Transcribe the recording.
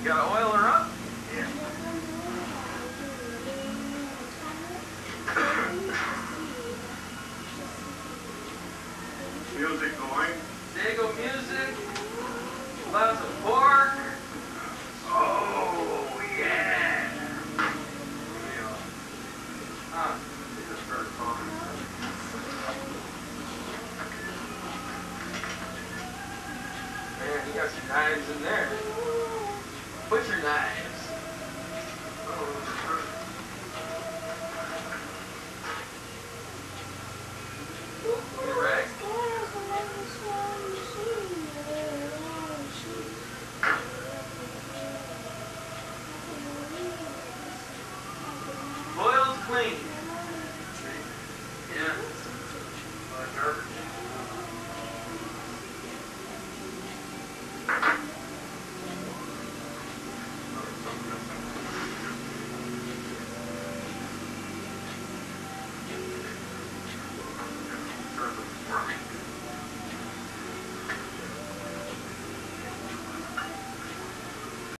Gotta oil her up? Yeah. Music going. Dago music. Lots of pork. Oh, yeah. This is very fun. Man, you got some knives in there. Butcher knives.